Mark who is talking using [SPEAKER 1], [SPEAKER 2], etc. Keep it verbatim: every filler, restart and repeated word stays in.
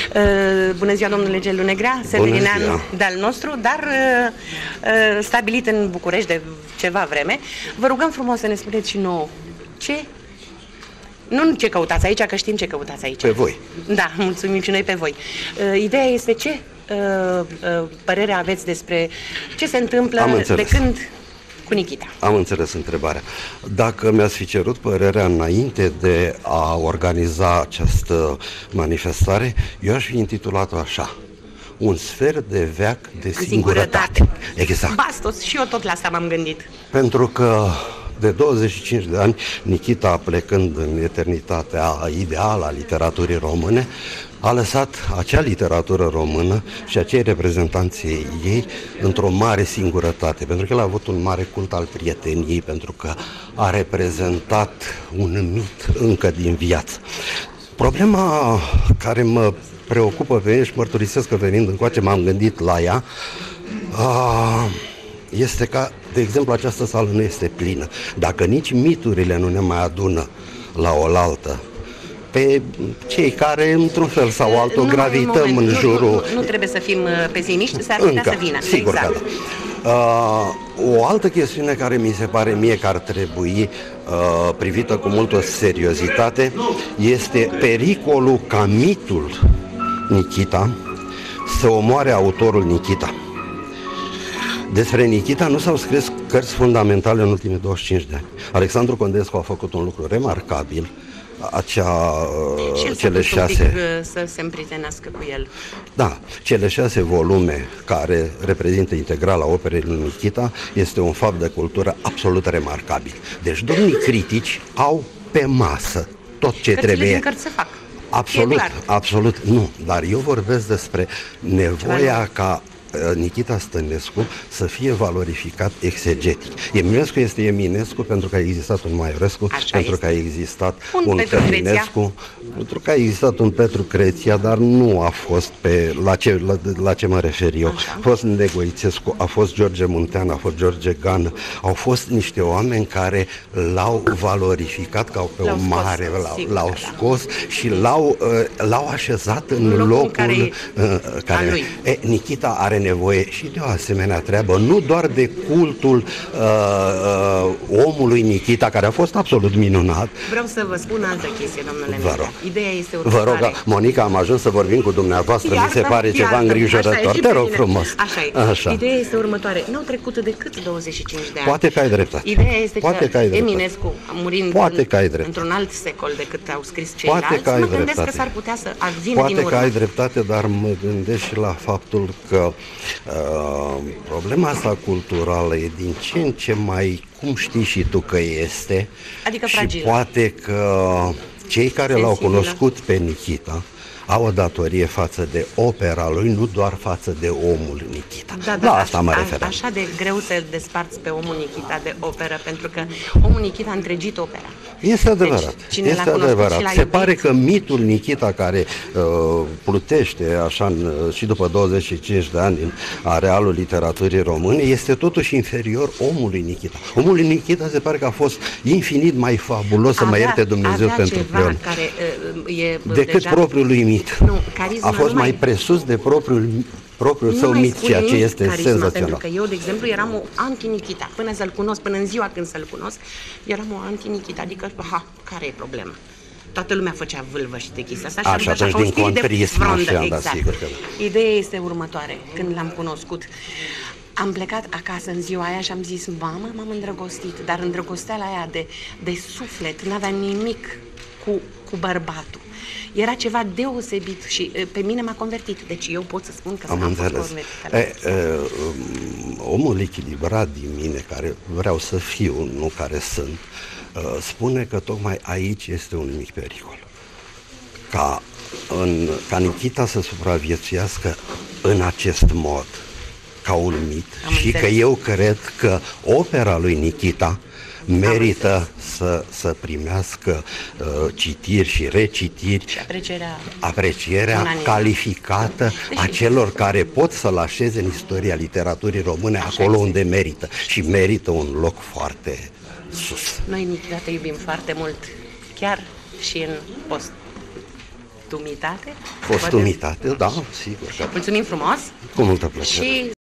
[SPEAKER 1] Bună ziua, domnule Gelu Negrea, severinean de-al nostru, dar stabilit în București de ceva vreme. Vă rugăm frumos să ne spuneți și nouă ce... Nu ce căutați aici, că știm ce căutați aici.
[SPEAKER 2] Pe voi.
[SPEAKER 1] Da, mulțumim și noi pe voi. Ideea este ce părere aveți despre ce se întâmplă de când... cu Nikita.
[SPEAKER 2] Am înțeles întrebarea. Dacă mi-ați fi cerut părerea înainte de a organiza această manifestare, eu aș fi intitulat-o așa: un sfert de veac de singurătate. singurătate. Exact.
[SPEAKER 1] Bastos, și eu tot la asta m-am gândit.
[SPEAKER 2] Pentru că de douăzeci și cinci de ani, Nikita, plecând în eternitatea ideală a literaturii române, a lăsat acea literatură română și acei reprezentanții ei într-o mare singurătate, pentru că el a avut un mare cult al prieteniei, pentru că a reprezentat un mit încă din viață. Problema care mă preocupă pe mine și mărturisesc că venind încoace m-am gândit la ea, este că, de exemplu, această sală nu este plină. Dacă nici miturile nu ne mai adună la oaltă, pe cei care, într-un fel sau altul, nu, gravităm în, în jurul...
[SPEAKER 1] Nu, nu, nu trebuie să fim pesimiști, s-ar putea să vină.
[SPEAKER 2] Sigur
[SPEAKER 1] exact.
[SPEAKER 2] că da. Uh, o altă chestiune care mi se pare mie că ar trebui uh, privită cu multă seriozitate este pericolul ca mitul Nikita să omoare autorul Nikita. Despre Nikita nu s-au scris cărți fundamentale în ultimii douăzeci și cinci de ani. Alexandru Condescu a făcut un lucru remarcabil, acea,
[SPEAKER 1] și
[SPEAKER 2] cele șase...
[SPEAKER 1] un pic să se împrietenească cu el.
[SPEAKER 2] Da, cele șase volume care reprezintă integrala operei lui Nikita este un fapt de cultură absolut remarcabil. Deci domnii critici au pe masă tot ce
[SPEAKER 1] Cărțile
[SPEAKER 2] trebuie.
[SPEAKER 1] din cărți se fac.
[SPEAKER 2] Absolut, absolut, nu. Dar eu vorbesc despre nevoia ca Nikita Stănescu să fie valorificat exegetic. Eminescu este Eminescu pentru că a existat un Maiorescu,
[SPEAKER 1] așa
[SPEAKER 2] pentru
[SPEAKER 1] este.
[SPEAKER 2] că a existat
[SPEAKER 1] un,
[SPEAKER 2] un
[SPEAKER 1] Petru
[SPEAKER 2] Călinescu, pentru că a existat un Petru Creția, dar nu a fost pe la ce, la, la ce mă refer eu. Așa. A fost Negoițescu, a fost George Muntean, a fost George Gană, au fost niște oameni care l-au valorificat ca pe o mare, l-au scos da. și l-au, uh, l-au așezat în, în locul, locul care, uh, care lui. E, Nikita are nevoie și de o asemenea treabă, nu doar de cultul uh, uh, omului Nikita, care a fost absolut minunat.
[SPEAKER 1] Vreau să vă spun altă chestie, domnule
[SPEAKER 2] Vă rog.
[SPEAKER 1] Ideea este următoare.
[SPEAKER 2] Vă rog, Monica, am ajuns să vorbim cu dumneavoastră, iartă, mi se pare iartă, ceva îngrijorător. Te rog frumos.
[SPEAKER 1] Așa e. Așa. Ideea este următoare. N-au trecut decât douăzeci și cinci de ani.
[SPEAKER 2] Poate că ai dreptate.
[SPEAKER 1] Ideea este
[SPEAKER 2] Poate
[SPEAKER 1] că,
[SPEAKER 2] că
[SPEAKER 1] Eminescu, murind
[SPEAKER 2] Poate că ai dreptate.
[SPEAKER 1] într-un alt secol decât au scris ceilalți,
[SPEAKER 2] Poate că ai
[SPEAKER 1] mă gândesc
[SPEAKER 2] dreptate.
[SPEAKER 1] că s-ar putea să vină
[SPEAKER 2] Poate
[SPEAKER 1] din urmă.
[SPEAKER 2] că ai dreptate, dar mă gândesc și la faptul că uh, problema asta culturală e din ce în ce mai, cum știi și tu că este,
[SPEAKER 1] adică
[SPEAKER 2] și
[SPEAKER 1] fragilă.
[SPEAKER 2] poate că cei care
[SPEAKER 1] sensibilă.
[SPEAKER 2] L-au cunoscut pe Nikita au o datorie față de opera lui, nu doar față de omul Nikita.
[SPEAKER 1] Da, da,
[SPEAKER 2] la asta mă
[SPEAKER 1] a,
[SPEAKER 2] refer.
[SPEAKER 1] Așa de greu să desparți pe omul Nikita de operă, pentru că omul Nikita a întregit opera.
[SPEAKER 2] Este adevărat.
[SPEAKER 1] Deci,
[SPEAKER 2] este adevărat. Se pare că mitul Nikita, care uh, plutește așa în, și după douăzeci și cinci de ani în arealul literaturii române, este totuși inferior omului Nikita. Omul Nikita se pare că a fost infinit mai fabulos, să mă ierte Dumnezeu pentru Pleon,
[SPEAKER 1] care, uh, e
[SPEAKER 2] decât
[SPEAKER 1] deja...
[SPEAKER 2] propriul lui mit.
[SPEAKER 1] Nu, a
[SPEAKER 2] fost mai presus de propriul propriul său mit, ceea ce este
[SPEAKER 1] carisma,
[SPEAKER 2] senzațional.
[SPEAKER 1] Pentru că eu, de exemplu, eram o anti-Nikita. Până să-l cunosc, până în ziua când să-l cunosc, eram o anti-Nikita. Adică, ha, care e problema? Toată lumea făcea vâlvă și de chestia asta.
[SPEAKER 2] Așa, atunci din contrism, așa,
[SPEAKER 1] exact.
[SPEAKER 2] da, sigur că...
[SPEAKER 1] Ideea este următoare. Când l-am cunoscut, am plecat acasă în ziua aia și am zis, mamă, m-am îndrăgostit. Dar îndrăgosteala aia de, de suflet, n-avea nimic cu, cu bărbatul. Era ceva deosebit și pe mine m-a convertit. Deci eu pot să spun că
[SPEAKER 2] am
[SPEAKER 1] am fost
[SPEAKER 2] convertit. E, e, omul echilibrat din mine, care vreau să fiu, nu care sunt, spune că tocmai aici este un mic pericol. Ca, în, ca Nikita să supraviețuiască în acest mod, ca un mit. Am și înțeles. Că eu cred că opera lui Nikita merită să, să primească uh, citiri și recitiri
[SPEAKER 1] și aprecierea,
[SPEAKER 2] aprecierea calificată deci, a celor care pot să-l așeze în istoria literaturii române acolo este. Unde merită și merită un loc foarte sus.
[SPEAKER 1] Noi, Nikita, te iubim foarte mult, chiar și în post. Postumitate?
[SPEAKER 2] Postumitate, da, sigur că.
[SPEAKER 1] Mulțumim frumos!
[SPEAKER 2] Cu multă plăcere!
[SPEAKER 1] Și